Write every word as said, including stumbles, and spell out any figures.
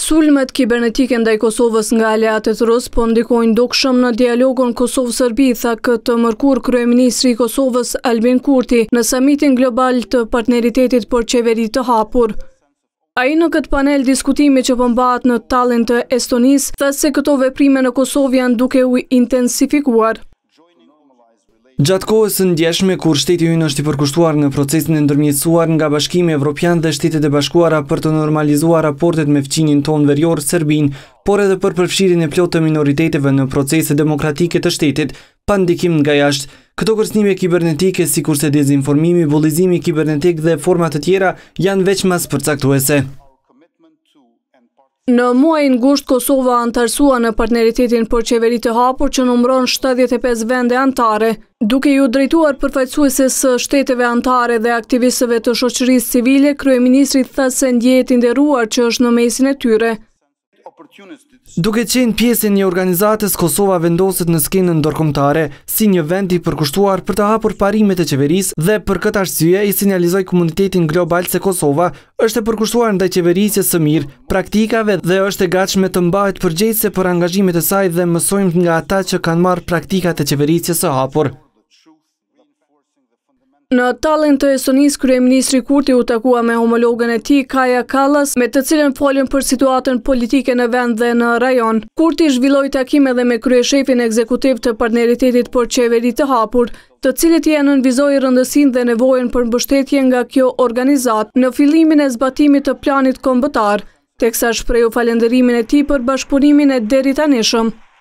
Sulmet kibernetike ndaj Kosovës nga aleatët rusë po ndikojnë dukshëm në dialogun Kosovë-Serbi, tha këtë mërkur kryeministri i Kosovës Albin Kurti në samitin global të partneritetit për qeveri të hapur. Ai në këtë panel diskutimi që përmbahet në Tallinn të Estonisë, tha se këto veprime në Kosovë janë duke u intensifikuar. Gjatë kohës së ndjeshme, kur shteti ynë është i përkushtuar në procesin e ndërmjetësuar nga Bashkimi Evropian dhe Shtetet e Bashkuara për të normalizuar raportet me fqinjin tonë verior Serbinë, por edhe për përfshirjen e plotë të minoriteteve në procese demokratike të shtetit, pa ndikim nga jashtë. Këto kërcënime kibernetike, sikurse dezinformimi, bullizimi kibernetik dhe forma të tjera, janë veç mas përcaktuese. Në muajin gusht, Kosova antarësua në partneritetin për qeveri të hapur që numëron shtatëdhjetë e pesë vende antare, duke ju drejtuar përfaqësueses së shteteve antare dhe aktivistëve të shoqërisë civile, kryeministri tha se ndjehet i nderuar që është në mesin e tyre. Duke qenë pjesë e një organizatës, Kosova vendoset në skenën ndërkombëtare si një vend i përkushtuar për të hapur parimet e qeverisë dhe për këtë arsye i sinjalizoi komunitetin global se Kosova është e përkushtuar ndaj qeverisjes së mirë, praktikave dhe është e gatshme të mbahet përgjegjëse për angazhimet e saj dhe mësojmë nga ata që kanë marrë praktikat e qeverisjes së hapur. Në Tallinn të Estonisë, kryeministri Kurti u takua me homologën e tij Kaja Kallas, me të cilën folën për situatën politike në vend dhe në rajon. Kurti zhvilloi takime edhe me kryeshefin ekzekutiv të partneritetit për qeveri të hapur, të cilët i nënvizoi rëndësinë dhe nevojën për mbështetje nga kjo organizatë në fillimin e zbatimit të planit kombëtar, teksa shprehu falënderimin e tij për bashkëpunimin e deritanishëm.